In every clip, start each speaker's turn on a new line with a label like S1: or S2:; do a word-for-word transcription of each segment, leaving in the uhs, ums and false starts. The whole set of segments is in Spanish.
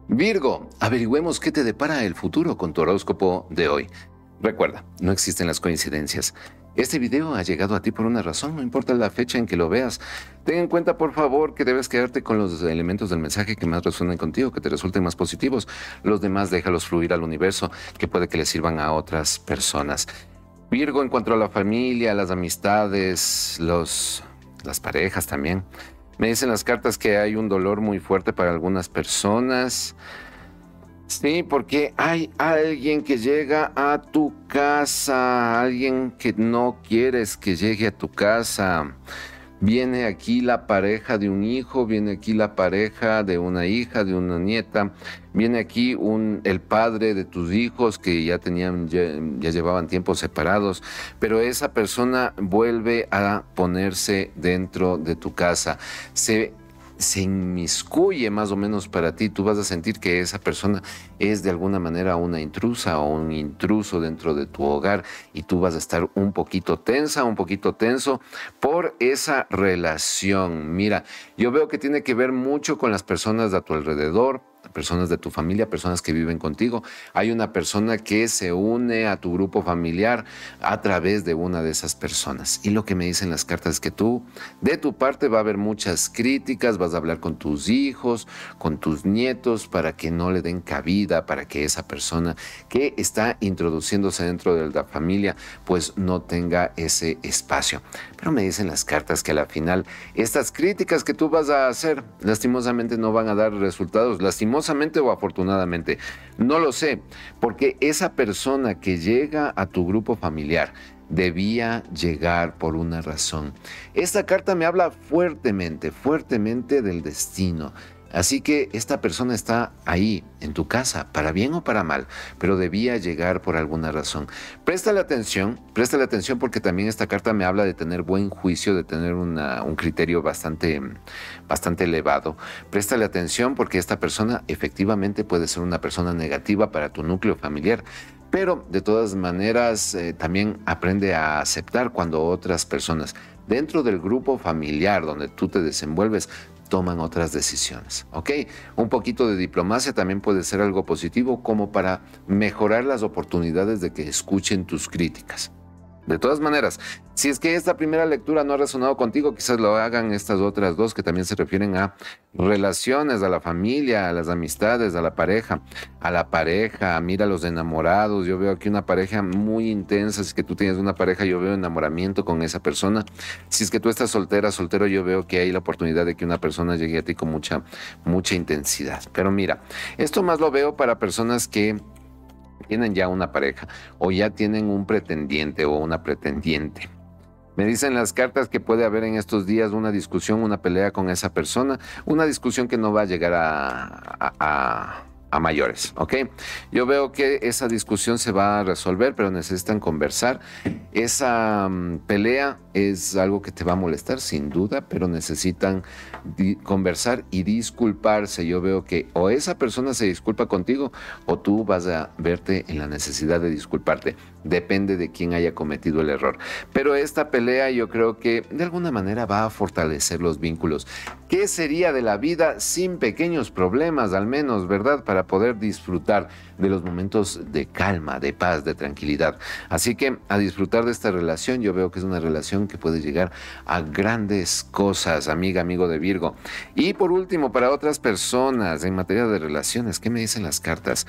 S1: Virgo, averigüemos qué te depara el futuro con tu horóscopo de hoy. Recuerda, no existen las coincidencias. Este video ha llegado a ti por una razón, no importa la fecha en que lo veas. Ten en cuenta, por favor, que debes quedarte con los elementos del mensaje que más resuenen contigo, que te resulten más positivos. Los demás déjalos fluir al universo, que puede que les sirvan a otras personas. Virgo, en cuanto a la familia, las amistades, los, las parejas también. Me dicen las cartas que hay un dolor muy fuerte para algunas personas. Sí, porque hay alguien que llega a tu casa, alguien que no quieres que llegue a tu casa. Viene aquí la pareja de un hijo, viene aquí la pareja de una hija, de una nieta, viene aquí un, el padre de tus hijos que ya tenían, ya, ya llevaban tiempo separados, pero esa persona vuelve a ponerse dentro de tu casa. Se se inmiscuye más o menos para ti, tú vas a sentir que esa persona es de alguna manera una intrusa o un intruso dentro de tu hogar y tú vas a estar un poquito tensa, un poquito tenso por esa relación. Mira, yo veo que tiene que ver mucho con las personas de a tu alrededor, personas de tu familia, personas que viven contigo. Hay una persona que se une a tu grupo familiar a través de una de esas personas. Y lo que me dicen las cartas es que tú, de tu parte, va a haber muchas críticas, vas a hablar con tus hijos, con tus nietos, para que no le den cabida, para que esa persona que está introduciéndose dentro de la familia, pues no tenga ese espacio. Pero me dicen las cartas que a la final, estas críticas que tú vas a hacer, lastimosamente no van a dar resultados, lastimosamente o afortunadamente, no lo sé, porque esa persona que llega a tu grupo familiar debía llegar por una razón. Esta carta me habla fuertemente, fuertemente del destino. Así que esta persona está ahí, en tu casa, para bien o para mal, pero debía llegar por alguna razón. Préstale atención, préstale atención porque también esta carta me habla de tener buen juicio, de tener una, un criterio bastante, bastante elevado. Préstale atención porque esta persona efectivamente puede ser una persona negativa para tu núcleo familiar. Pero de todas maneras eh, también aprende a aceptar cuando otras personas dentro del grupo familiar donde tú te desenvuelves toman otras decisiones, ¿ok? Un poquito de diplomacia también puede ser algo positivo como para mejorar las oportunidades de que escuchen tus críticas. De todas maneras, si es que esta primera lectura no ha resonado contigo, quizás lo hagan estas otras dos que también se refieren a relaciones, a la familia, a las amistades, a la pareja, a la pareja, mira a los enamorados. Yo veo aquí una pareja muy intensa. Si es que tú tienes una pareja, yo veo enamoramiento con esa persona. Si es que tú estás soltera, soltero, yo veo que hay la oportunidad de que una persona llegue a ti con mucha, mucha intensidad. Pero mira, esto más lo veo para personas que tienen ya una pareja o ya tienen un pretendiente o una pretendiente. Me dicen las cartas que puede haber en estos días una discusión, una pelea con esa persona, una discusión que no va a llegar a, a, a, a mayores, ¿ok? Yo veo que esa discusión se va a resolver, pero necesitan conversar. Esa um, pelea es algo que te va a molestar, sin duda, pero necesitan conversar y disculparse. Yo veo que o esa persona se disculpa contigo o tú vas a verte en la necesidad de disculparte. Depende de quién haya cometido el error. Pero esta pelea yo creo que de alguna manera va a fortalecer los vínculos. ¿Qué sería de la vida sin pequeños problemas, al menos, verdad? Para poder disfrutar de los momentos de calma, de paz, de tranquilidad. Así que a disfrutar de esta relación, yo veo que es una relación que puede llegar a grandes cosas, amiga, amigo de Virgo. Y por último, para otras personas en materia de relaciones, ¿qué me dicen las cartas?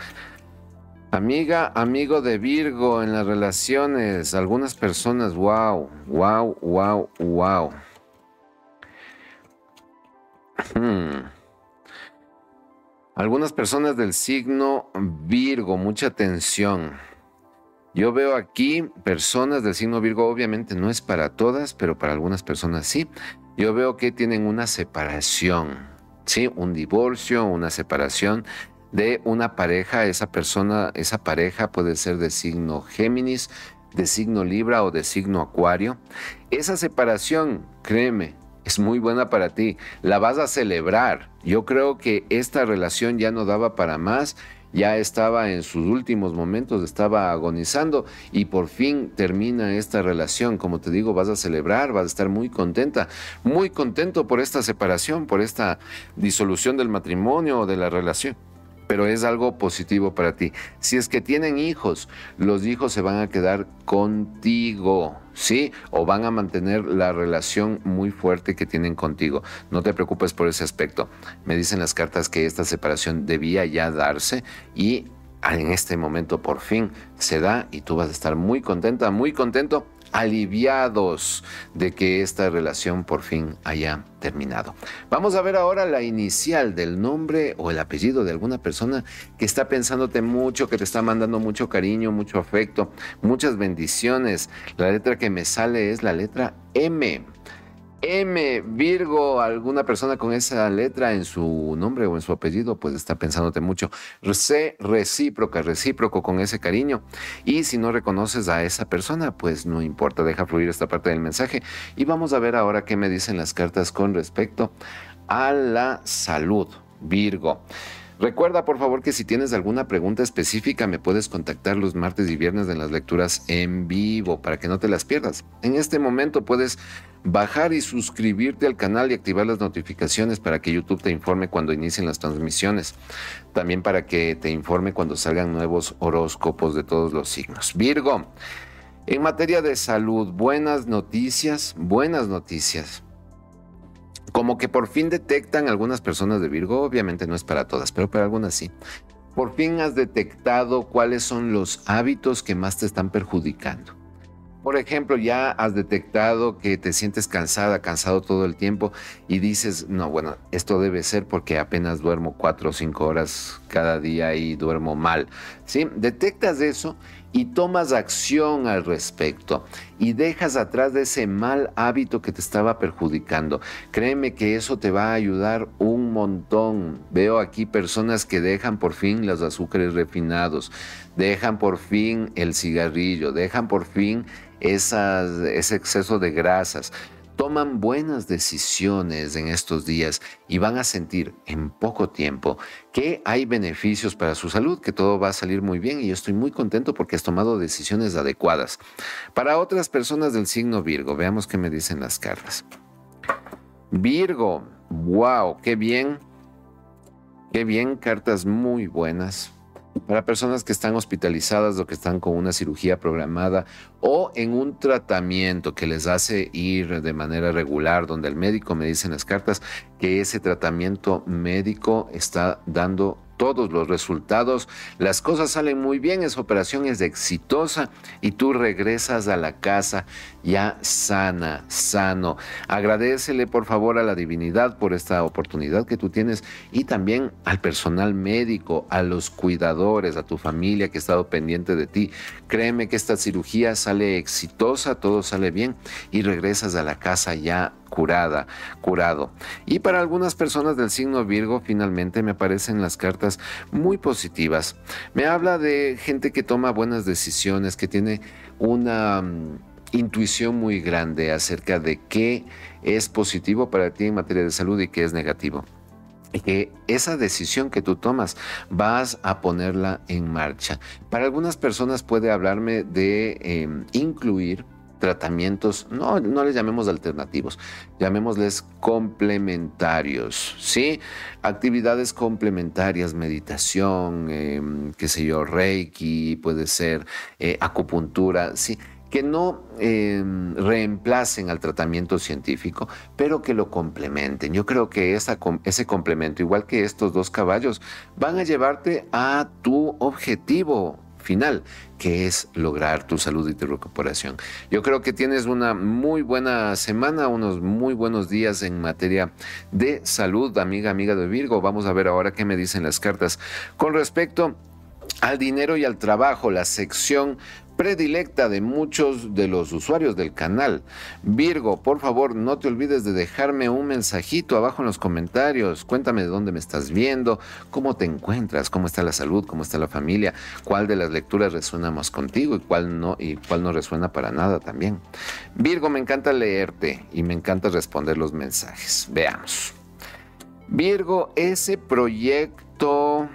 S1: Amiga, amigo de Virgo en las relaciones, algunas personas, wow, wow, wow, wow. Hmm. Algunas personas del signo Virgo, mucha atención. Yo veo aquí personas del signo Virgo, obviamente no es para todas, pero para algunas personas sí. Yo veo que tienen una separación, ¿sí? Un divorcio, una separación de una pareja. Esa persona, esa pareja puede ser de signo Géminis, de signo Libra o de signo Acuario. Esa separación, créeme, es muy buena para ti. La vas a celebrar. Yo creo que esta relación ya no daba para más. Ya estaba en sus últimos momentos, estaba agonizando y por fin termina esta relación. Como te digo, vas a celebrar, vas a estar muy contenta, muy contento por esta separación, por esta disolución del matrimonio o de la relación. pero es algo positivo para ti. Si es que tienen hijos, los hijos se van a quedar contigo, ¿sí? O van a mantener la relación muy fuerte que tienen contigo. No te preocupes por ese aspecto. Me dicen las cartas que esta separación debía ya darse y en este momento por fin se da y tú vas a estar muy contenta, muy contento, aliviados de que esta relación por fin haya terminado. Vamos a ver ahora la inicial del nombre o el apellido de alguna persona que está pensándote mucho, que te está mandando mucho cariño, mucho afecto, muchas bendiciones. La letra que me sale es la letra M. M, Virgo, alguna persona con esa letra en su nombre o en su apellido, pues está pensándote mucho. Sé recíproca, recíproco con ese cariño. Y si no reconoces a esa persona, pues no importa, deja fluir esta parte del mensaje. Y vamos a ver ahora qué me dicen las cartas con respecto a la salud, Virgo. Recuerda, por favor, que si tienes alguna pregunta específica me puedes contactar los martes y viernes en las lecturas en vivo para que no te las pierdas. En este momento puedes bajar y suscribirte al canal y activar las notificaciones para que YouTube te informe cuando inicien las transmisiones. También para que te informe cuando salgan nuevos horóscopos de todos los signos. Virgo, en materia de salud, buenas noticias, buenas noticias. Como que por fin detectan algunas personas de Virgo, obviamente no es para todas, pero para algunas sí. Por fin has detectado cuáles son los hábitos que más te están perjudicando. Por ejemplo, ya has detectado que te sientes cansada, cansado todo el tiempo y dices, no, bueno, esto debe ser porque apenas duermo cuatro o cinco horas cada día y duermo mal. ¿Sí? Detectas eso y tomas acción al respecto y dejas atrás de ese mal hábito que te estaba perjudicando. Créeme que eso te va a ayudar un montón. Veo aquí personas que dejan por fin los azúcares refinados, dejan por fin el cigarrillo, dejan por fin esas, ese exceso de grasas. Toman buenas decisiones en estos días y van a sentir en poco tiempo que hay beneficios para su salud, que todo va a salir muy bien y yo estoy muy contento porque has tomado decisiones adecuadas. Para otras personas del signo Virgo, veamos qué me dicen las cartas. Virgo, wow, qué bien, qué bien, cartas muy buenas. Para personas que están hospitalizadas o que están con una cirugía programada o en un tratamiento que les hace ir de manera regular, donde el médico me dice en las cartas que ese tratamiento médico está dando todos los resultados, las cosas salen muy bien, esa operación es exitosa y tú regresas a la casa ya sana, sano. Agradécele por favor a la divinidad por esta oportunidad que tú tienes y también al personal médico, a los cuidadores, a tu familia que ha estado pendiente de ti. Créeme que esta cirugía sale exitosa, todo sale bien y regresas a la casa ya curada, curado. Y para algunas personas del signo Virgo, finalmente me aparecen las cartas muy positivas. Me habla de gente que toma buenas decisiones, que tiene una um, intuición muy grande acerca de qué es positivo para ti en materia de salud y qué es negativo. Y que esa decisión que tú tomas vas a ponerla en marcha. Para algunas personas puede hablarme de eh, incluir tratamientos, no, no les llamemos alternativos, llamémosles complementarios, ¿sí? Actividades complementarias, meditación, eh, qué sé yo, Reiki, puede ser eh, acupuntura, ¿sí? Que no eh, reemplacen al tratamiento científico, pero que lo complementen. Yo creo que esa, ese complemento, igual que estos dos caballos, van a llevarte a tu objetivo final, que es lograr tu salud y tu recuperación. Yo creo que tienes una muy buena semana, unos muy buenos días en materia de salud, amiga, amiga de Virgo. Vamos a ver ahora qué me dicen las cartas con respecto al dinero y al trabajo, la sección predilecta de muchos de los usuarios del canal. Virgo, por favor, no te olvides de dejarme un mensajito abajo en los comentarios. Cuéntame de dónde me estás viendo, cómo te encuentras, cómo está la salud, cómo está la familia, cuál de las lecturas resuena más contigo y cuál no, y cuál no resuena para nada también. Virgo, me encanta leerte y me encanta responder los mensajes. Veamos. Virgo, ese proyecto...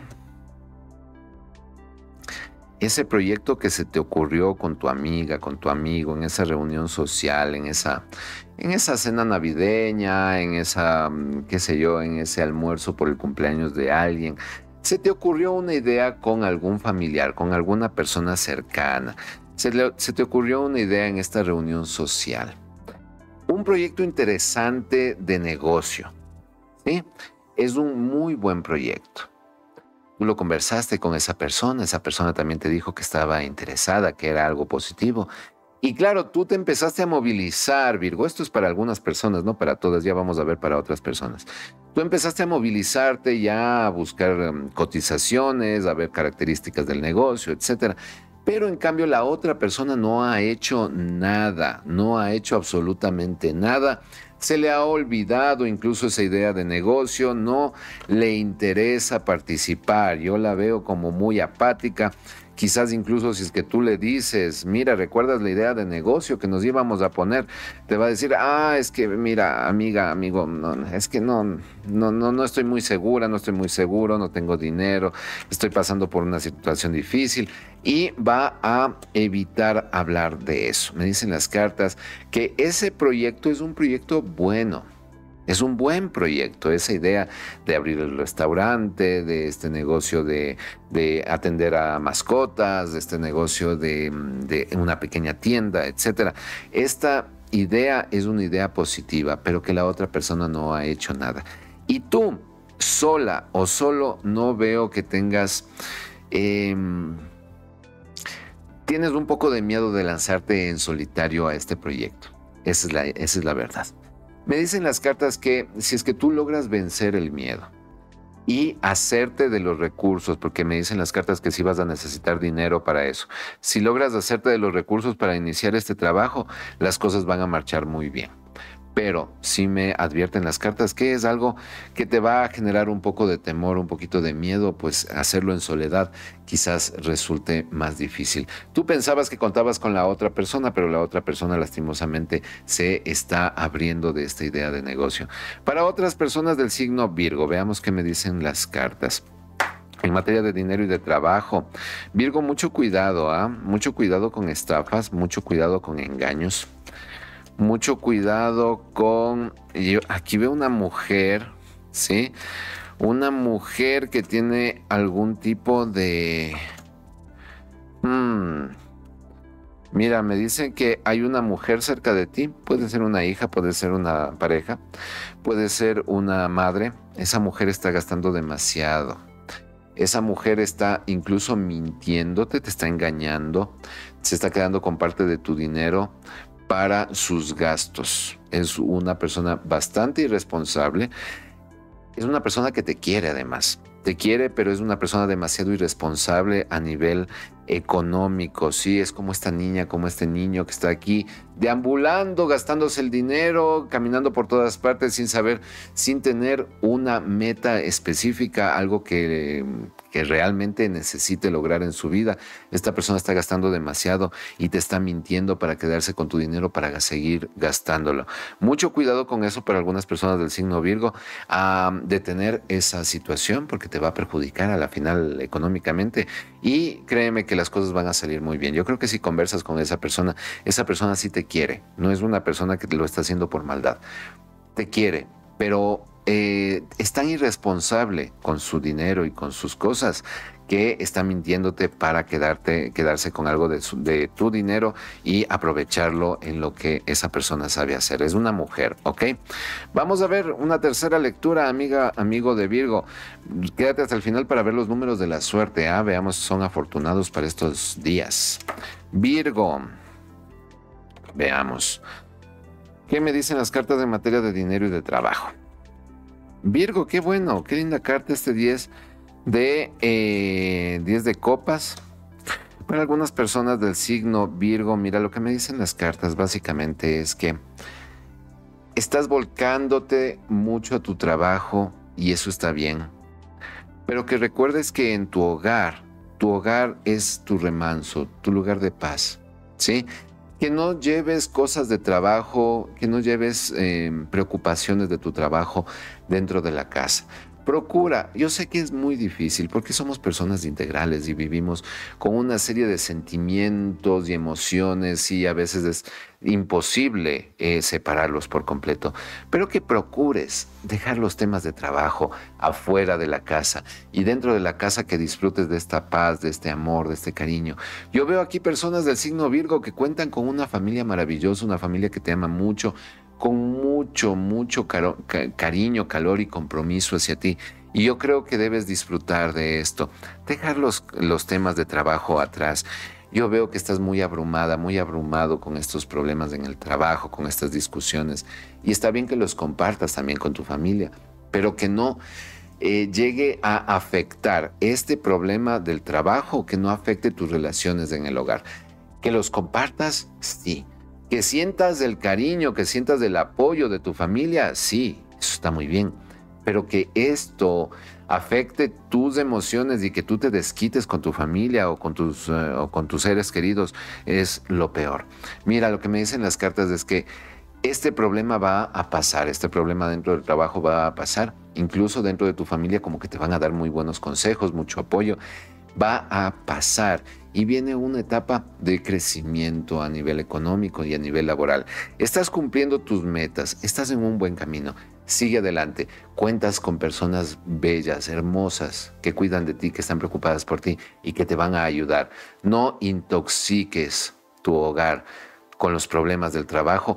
S1: Ese proyecto que se te ocurrió con tu amiga, con tu amigo, en esa reunión social, en esa, en esa cena navideña, en esa, qué sé yo, en ese almuerzo por el cumpleaños de alguien, Se te ocurrió una idea con algún familiar, con alguna persona cercana. Se, le, se te ocurrió una idea en esta reunión social. Un proyecto interesante de negocio, ¿sí? Es un muy buen proyecto. Tú lo conversaste con esa persona, esa persona también te dijo que estaba interesada, que era algo positivo. Y claro, tú te empezaste a movilizar, Virgo. Esto es para algunas personas, no para todas, ya vamos a ver para otras personas. Tú empezaste a movilizarte ya a buscar um, cotizaciones, a ver características del negocio, etcétera. Pero en cambio la otra persona no ha hecho nada, no ha hecho absolutamente nada. Se le ha olvidado incluso esa idea de negocio, no le interesa participar. Yo la veo como muy apática. Quizás incluso si es que tú le dices, mira, ¿recuerdas la idea de negocio que nos íbamos a poner? Te va a decir, ah, es que mira, amiga, amigo, no, es que no, no, no, no estoy muy segura, no estoy muy seguro, no tengo dinero, estoy pasando por una situación difícil y va a evitar hablar de eso. Me dicen las cartas que ese proyecto es un proyecto bueno. Es un buen proyecto, esa idea de abrir el restaurante, de este negocio de, de atender a mascotas, de este negocio de, de una pequeña tienda, etcétera. Esta idea es una idea positiva, pero que la otra persona no ha hecho nada. Y tú, sola o solo, no veo que tengas... Eh, tienes un poco de miedo de lanzarte en solitario a este proyecto. Esa es la, esa es la verdad. Me dicen las cartas que si es que tú logras vencer el miedo y hacerte de los recursos, porque me dicen las cartas que sí vas a necesitar dinero para eso, si logras hacerte de los recursos para iniciar este trabajo, las cosas van a marchar muy bien. Pero sí me advierten las cartas que es algo que te va a generar un poco de temor, un poquito de miedo, pues hacerlo en soledad quizás resulte más difícil. Tú pensabas que contabas con la otra persona, pero la otra persona lastimosamente se está abriendo de esta idea de negocio. Para otras personas del signo Virgo, veamos qué me dicen las cartas. En materia de dinero y de trabajo, Virgo, mucho cuidado, ¿ah? ¿eh? Mucho cuidado con estafas, mucho cuidado con engaños. Mucho cuidado con... Yo aquí veo una mujer, ¿sí? Una mujer que tiene algún tipo de... Hmm. Mira, me dicen que hay una mujer cerca de ti. Puede ser una hija, puede ser una pareja, puede ser una madre. Esa mujer está gastando demasiado. Esa mujer está incluso mintiéndote, te está engañando, se está quedando con parte de tu dinero para sus gastos. Es una persona bastante irresponsable. Es una persona que te quiere además. Te quiere, pero es una persona demasiado irresponsable a nivel económico. Sí, es como esta niña, como este niño que está aquí deambulando, gastándose el dinero, caminando por todas partes sin saber, sin tener una meta específica, algo que, que realmente necesite lograr en su vida. Esta persona está gastando demasiado y te está mintiendo para quedarse con tu dinero para seguir gastándolo. Mucho cuidado con eso para algunas personas del signo Virgo, a detener esa situación porque te va a perjudicar a la final económicamente y créeme que las cosas van a salir muy bien. Yo creo que si conversas con esa persona, esa persona sí te quiere, no es una persona que te lo está haciendo por maldad, te quiere, pero eh, es tan irresponsable con su dinero y con sus cosas que está mintiéndote para quedarte, quedarse con algo de, su, de tu dinero y aprovecharlo en lo que esa persona sabe hacer. Es una mujer, ¿ok? Vamos a ver una tercera lectura, amiga, amigo de Virgo. Quédate hasta el final para ver los números de la suerte. ¿ah? Veamos si son afortunados para estos días. Virgo. Veamos. ¿Qué me dicen las cartas en materia de dinero y de trabajo? Virgo, qué bueno, qué linda carta este diez de eh, diez de copas. Para algunas personas del signo Virgo, mira, lo que me dicen las cartas básicamente es que estás volcándote mucho a tu trabajo y eso está bien. Pero que recuerdes que en tu hogar, tu hogar es tu remanso, tu lugar de paz, ¿sí? Que no lleves cosas de trabajo, que no lleves eh, preocupaciones de tu trabajo dentro de la casa. Procura, yo sé que es muy difícil porque somos personas integrales y vivimos con una serie de sentimientos y emociones y a veces es imposible eh, separarlos por completo, pero que procures dejar los temas de trabajo afuera de la casa y dentro de la casa que disfrutes de esta paz, de este amor, de este cariño. Yo veo aquí personas del signo Virgo que cuentan con una familia maravillosa, una familia que te ama mucho, con mucho, mucho caro- ca- cariño, calor y compromiso hacia ti. Y yo creo que debes disfrutar de esto, dejar los, los temas de trabajo atrás. Yo veo que estás muy abrumada, muy abrumado con estos problemas en el trabajo, con estas discusiones. Y está bien que los compartas también con tu familia, pero que no eh, llegue a afectar este problema del trabajo, que no afecte tus relaciones en el hogar. Que los compartas, sí. Que sientas el cariño, que sientas el apoyo de tu familia, sí, eso está muy bien. Pero que esto afecte tus emociones y que tú te desquites con tu familia o con tus, eh, o con tus seres queridos es lo peor. Mira, lo que me dicen las cartas es que este problema va a pasar, este problema dentro del trabajo va a pasar, incluso dentro de tu familia como que te van a dar muy buenos consejos, mucho apoyo, va a pasar y viene una etapa de crecimiento a nivel económico y a nivel laboral. Estás cumpliendo tus metas, estás en un buen camino. Sigue adelante, cuentas con personas bellas, hermosas, que cuidan de ti, que están preocupadas por ti y que te van a ayudar. No intoxiques tu hogar con los problemas del trabajo.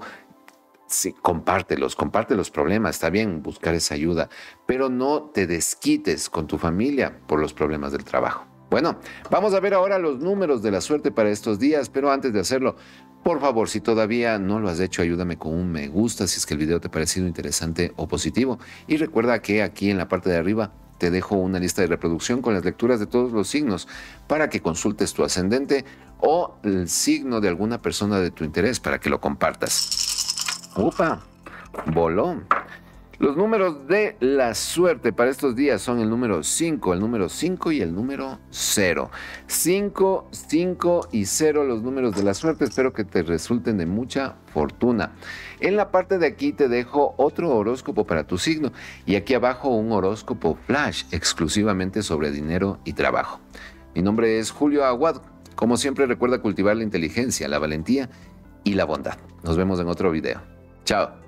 S1: Sí, compártelos, comparte los problemas, está bien buscar esa ayuda, pero no te desquites con tu familia por los problemas del trabajo. Bueno, vamos a ver ahora los números de la suerte para estos días, pero antes de hacerlo, por favor, si todavía no lo has hecho, ayúdame con un me gusta si es que el video te ha parecido interesante o positivo. Y recuerda que aquí en la parte de arriba te dejo una lista de reproducción con las lecturas de todos los signos para que consultes tu ascendente o el signo de alguna persona de tu interés para que lo compartas. ¡Upa! Voló. Los números de la suerte para estos días son el número cinco, el número cinco y el número cero. cinco, cinco y cero los números de la suerte. Espero que te resulten de mucha fortuna. En la parte de aquí te dejo otro horóscopo para tu signo y aquí abajo un horóscopo flash exclusivamente sobre dinero y trabajo. Mi nombre es Julio Aguad. Como siempre, recuerda cultivar la inteligencia, la valentía y la bondad. Nos vemos en otro video. Chao.